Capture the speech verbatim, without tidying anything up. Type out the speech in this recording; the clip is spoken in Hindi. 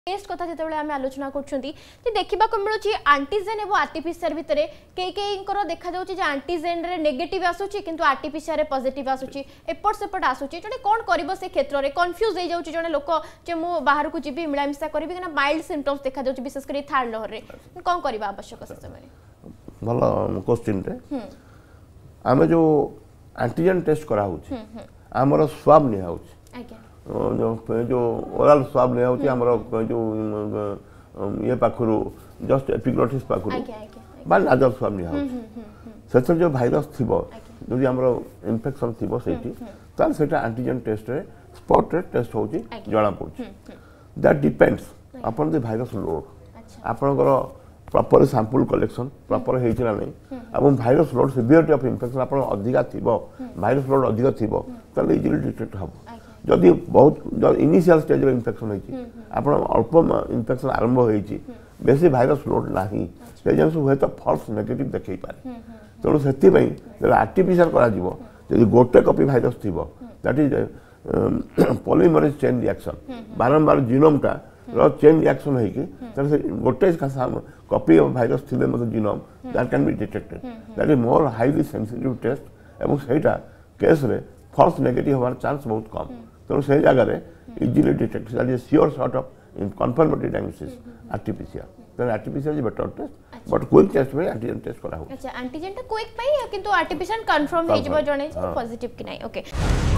टेस्ट कथा जिते आम आलोचना कर देखा मिलूँ आंटीजेन और आरटीपीसीआर भितर कई कई देखा आंटीजेन रे नेगेटिव आसूची किंतु आरटीपीसीआर रे पॉजिटिव आसूची एपट सेपट आसूची जने कौन करिवो से क्षेत्र में कन्फ्यूज हो जाउची जने लोक जे मु बाहर को जीबी मिलामिशा करिवि कि माइल्ड सिम्पटम्स देखा जाउची विशेष कर थर्ड लहर रे कौन करबा आवश्यक से समय भलो क्वेश्चन रे आमे जो एंटीजन टेस्ट करा होची हमर स्वाब नि होची आज्ञा जो जो ओरल स्वाब नहीं होती हमरो जो ये पाखरु जस्ट एपिग्लोटिस पाखरु बा नाजल स्वाब नहीं होती सेतर जो वायरस थिबो जदि हमरो इन्फेक्शन थिबो सेठी ताल सेटा एंटीजन टेस्ट रे स्पॉट रे टेस्ट होची जणा पड़छ that depends upon the virus load upon को प्रॉपर सैंपल कलेक्शन प्रॉपर हेइछला नै अब virus load severity of infection upon अधिका थिबो वायरस लोड अधिका थिबो ताल इजिली डिटेक्ट हबो जदि बहुत इनिशियल स्टेज रे इन्फेक्शन होई आपण अल्प इन्फेक्शन आरंभ होई बेसी वायरस लोड नाही से जन हुए तो फॉल्स नेगेटिव देखै पारे तेणु सेति पई जब आरटीपीसीआर करा जिवो जदि गोटे कॉपी वायरस थिबो that is polymerase chain reaction बारंबार जीनोम का रो चेन रिएक्शन है कि तसे गोटे कॉपी ऑफ वायरस थिले मत genome that can be detected that is more highly sensitive test एवं सेटा केस रे फॉल्स नेगेटिव होवार चांस बहुत कम तेणु से जगह easily detect that is sure sort of confirmatory diagnosis RTPCR तो RTPCR is better test but quick test में एंटीजन टेस्ट करा हो अच्छा एंटीजन टा क्विक पई किंतु आरटीपीसीआर कंफर्म हे जबो जणे पॉजिटिव कि नाही ओके